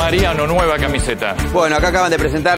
Mariano, nueva camiseta. Bueno, acá acaban de presentar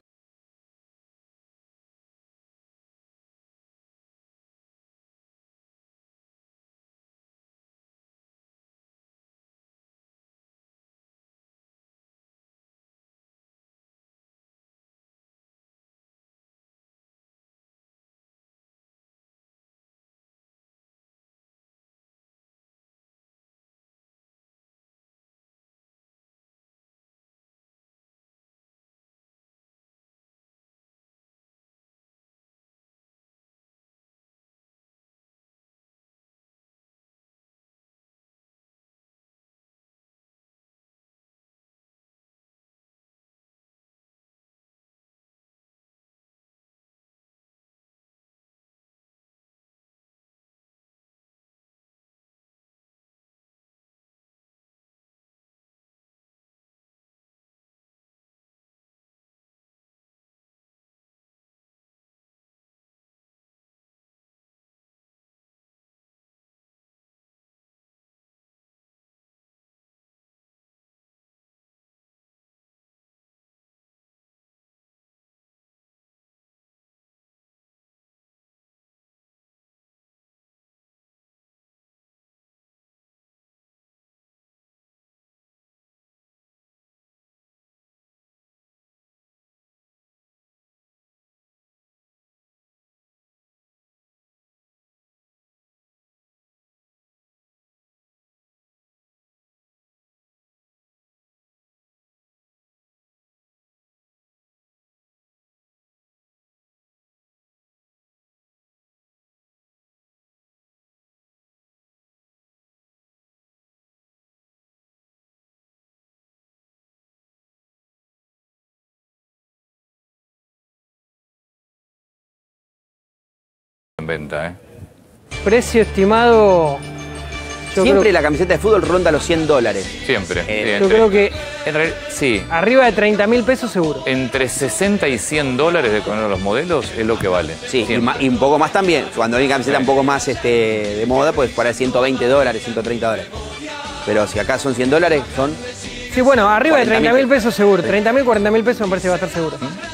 En venta, Precio estimado... Siempre la camiseta de fútbol ronda los $100. Siempre. Yo creo que sí. arriba de 30.000 pesos seguro. Entre 60 y 100 dólares de con los modelos es lo que vale. Sí, y un poco más también. Cuando hay camiseta un poco más de moda, pues por ahí $120, $130. Pero si acá son $100, son... Sí, bueno, arriba de 40.000 30.000 pesos seguro. 30.000, 40.000 pesos me parece que va a estar seguro.